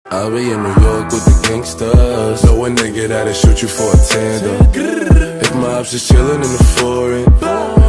I'll be in New York with the gangsters. Know a nigga that'll shoot you for a tandem. If my ops is chillin' in the foreign,